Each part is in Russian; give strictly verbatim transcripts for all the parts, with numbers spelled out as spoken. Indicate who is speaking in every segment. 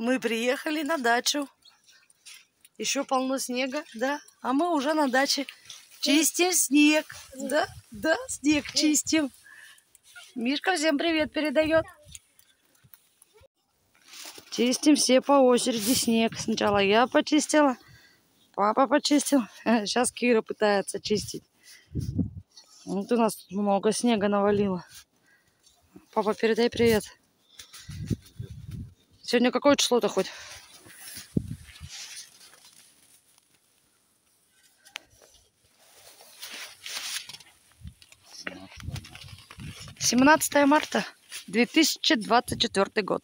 Speaker 1: Мы приехали на дачу. Еще полно снега, да? А мы уже на даче. Чистим снег. Да, да, снег чистим. Мишка всем привет передает. Чистим все по очереди снег. Сначала я почистила, папа почистил. Сейчас Кира пытается чистить. Вот у нас много снега навалило. Папа, передай привет. Сегодня какое число-то хоть? семнадцатое марта две тысячи двадцать четвёртый год.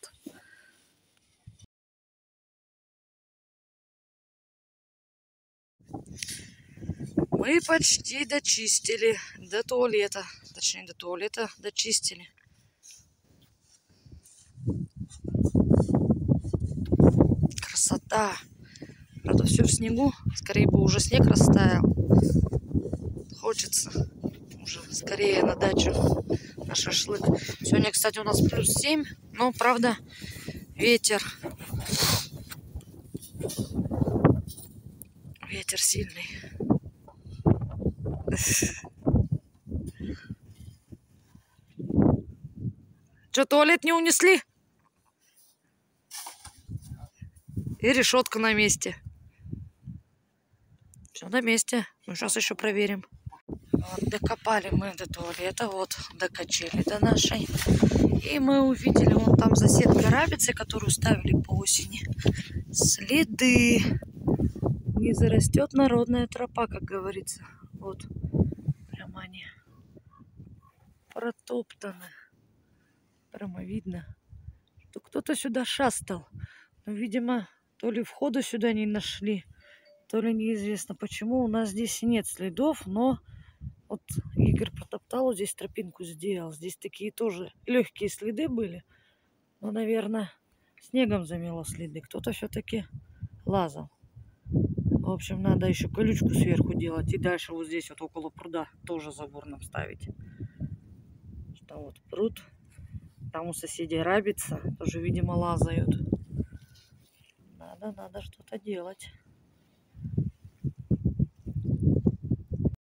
Speaker 1: Мы почти дочистили до туалета. Точнее, до туалета дочистили. Красота. Правда, все в снегу. Скорее бы уже снег растаял. Хочется уже скорее на дачу, на шашлык. Сегодня, кстати, у нас плюс семь. Но, правда, ветер. Ветер сильный. Что, туалет не унесли? И решетка на месте. Все на месте. Ну, сейчас еще проверим. Вот, докопали мы до туалета. Вот, докачали до нашей. И мы увидели, вон там за сеткой рабицы, которую ставили по осени. Следы. Не зарастет народная тропа, как говорится. Вот. Прямо они протоптаны. Прямо видно, что кто-то сюда шастал. Но, видимо, то ли входа сюда не нашли, то ли неизвестно почему. У нас здесь нет следов, но вот Игорь протоптал, вот здесь тропинку сделал. Здесь такие тоже легкие следы были. Но, наверное, снегом замело следы. Кто-то все-таки лазал. В общем, надо еще колючку сверху делать. И дальше вот здесь вот около пруда тоже забор нам ставить. Что вот пруд. Там у соседей рабица. Тоже, видимо, лазают. Надо, надо что-то делать.